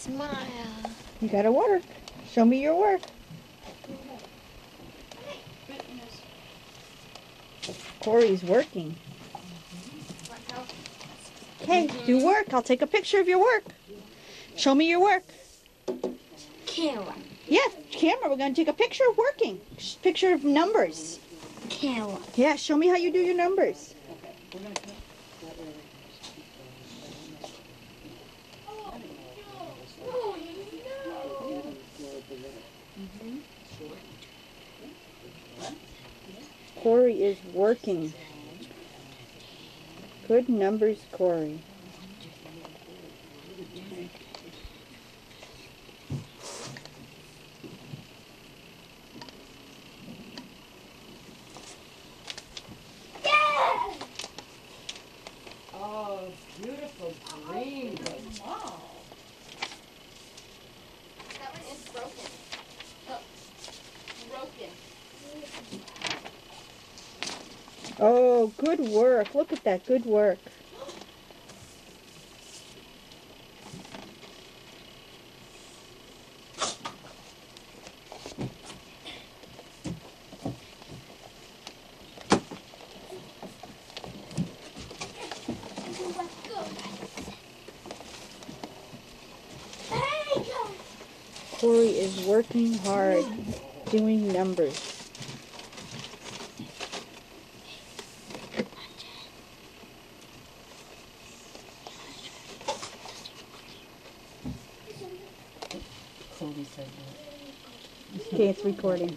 Smile. You gotta work. Show me your work. Corey's working. Okay, do work. I'll take a picture of your work. Show me your work. Camera. Yeah, camera. We're going to take a picture of working. Picture of numbers. Camera. Yeah, show me how you do your numbers. Corey is working. Good numbers, Corey. Oh, beautiful green. Wow. That one is broken. Oh, broken. Oh, good work. Look at that. Good work. Corey is working hard, doing numbers. Cody said that. Okay, it's recording.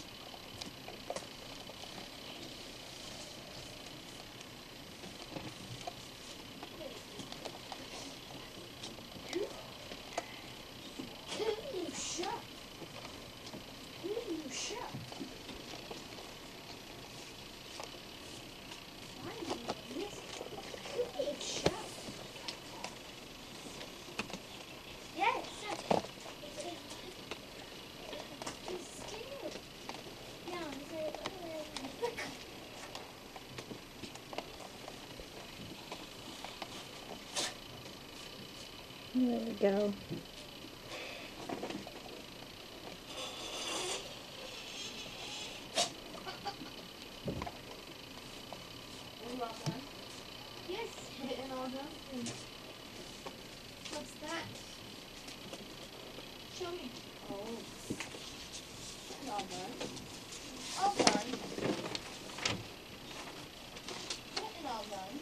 There we go. Yes, and all done. What's that? Show me. Oh. And all done. All done. And all done.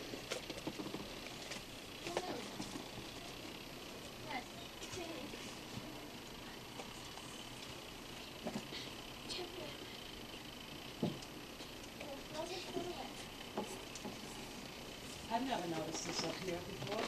I've never noticed this up here before.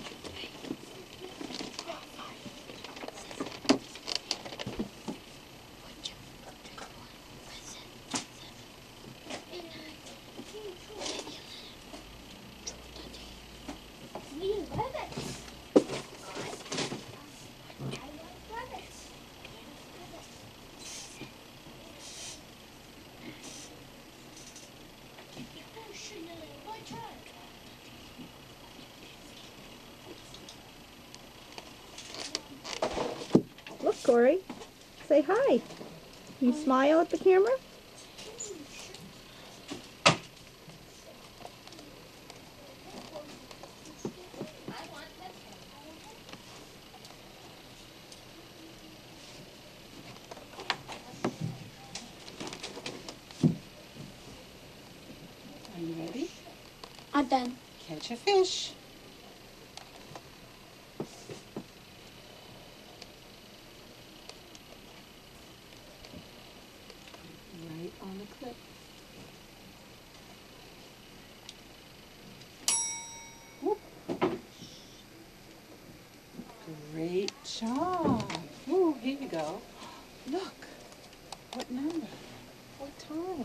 Look, Corey. Say hi. You smile at the camera? Are you ready? I'm done. Catch a fish. Right on the clip. Whoop. Great job. Ooh, here you go. Look. What number? What time?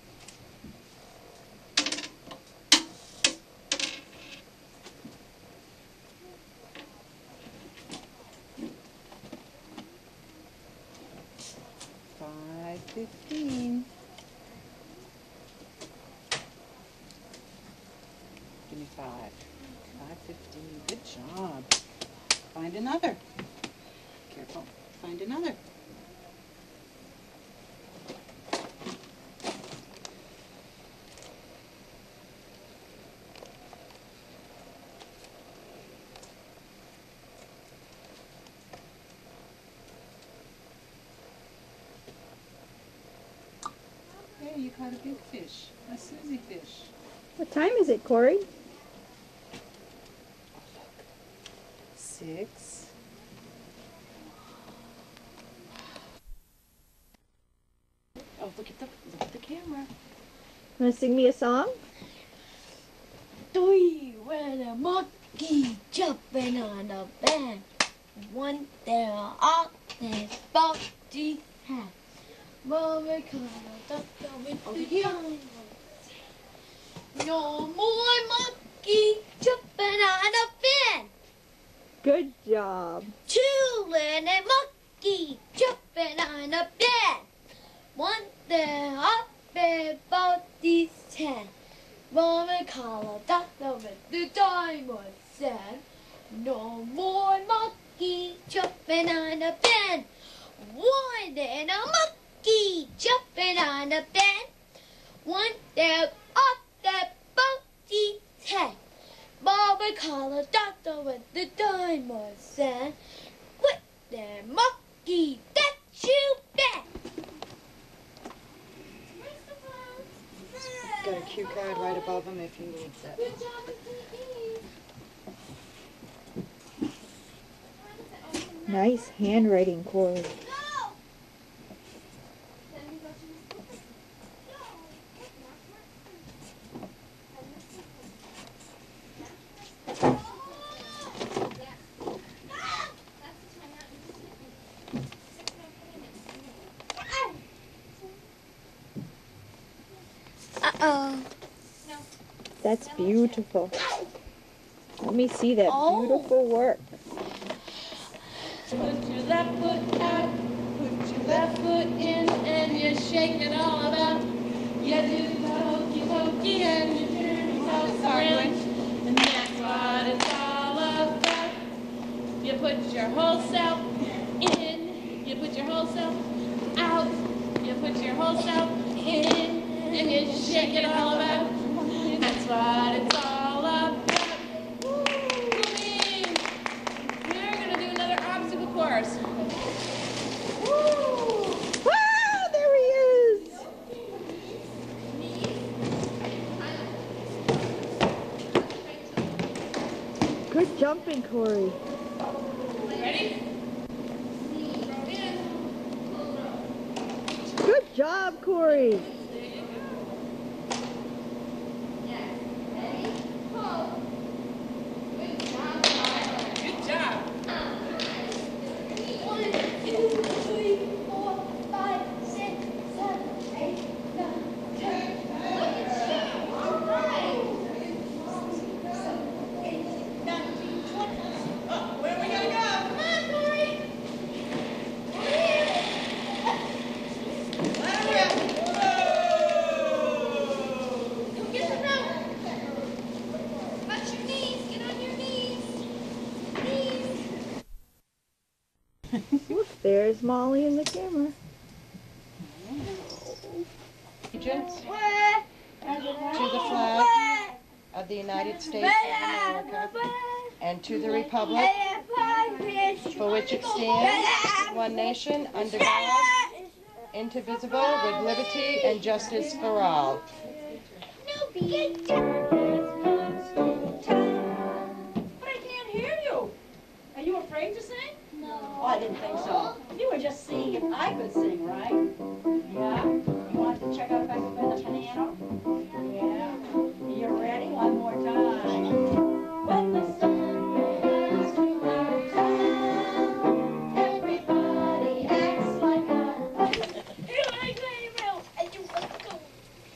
$5.15. Give me $5.15. Good job. Find another. Careful. Find another. Hey, you caught a big fish. A Susie fish. What time is it, Corey? 6. Oh, look at the camera. Want to sing me a song? Three were the monkey jumping on a bed. One there all his body had. Mama called with the young. No more monkey jumping on a bed. Good job. Two little monkey jumping on a bed. One there up above his head. Mama called a doctor with the diamond said, no more monkey jumping on a bed. One little monkey jumping on a bed. One there up above his head. Mama called a doctor with the diamond said, quit there, monkey, that you bet. Got a cue card right above him if he needs it. Good job, Mickey. Nice handwriting, Corey. No! Uh-oh. That's beautiful. Let me see that Oh. beautiful work. Put your left foot out, put your left foot in, and you shake it all about. You do the hokey pokey and you turn yourself around, and that's what it's all about. You put your whole self in, you put your whole self out, you put your whole self in, and you shake it all about. That's what it's all about. Woo! Queen! Now we're gonna do another obstacle course. Woo! Ah, there he is. Good jumping, Corey. Ready? Good job, Corey. Good job. 1, 2, 3, 4, 5, 6, 7, 8, 9, 10. Look at you. All right. 18, 19, 20. Oh, where are we gonna go? Come on, Corey. Let her rip. Go get the rope. Watch your knees. Get on your knees. Knees. Look, there's Molly in the camera. Allegiance to the flag of the United States of America and to the republic for which it stands, one nation, under God, indivisible, with liberty and justice for all. But I can't hear you. Are you afraid to sing? No. Oh, I didn't think so. You were just seeing if I could sing, right? Yeah? You wanted to check out if I could play the piano? Yeah. You ready? One more time. When the sun goes to our town, everybody acts like a... You like Gabriel, and you want to go.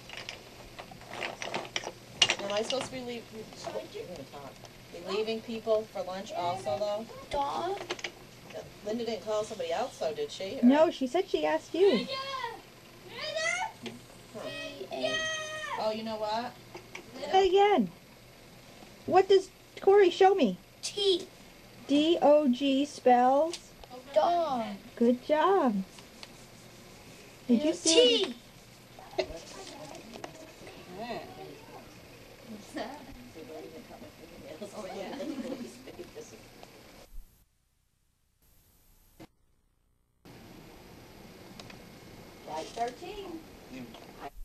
Am I supposed to be leaving people for lunch also, though? Dog? Linda didn't call somebody else, though, did she? Or- No, she said she asked you. Oh, you know what? Say that again. What does Corey show me? T. D-O-G spells? dog. Good job. Did you see? T. Flight 13.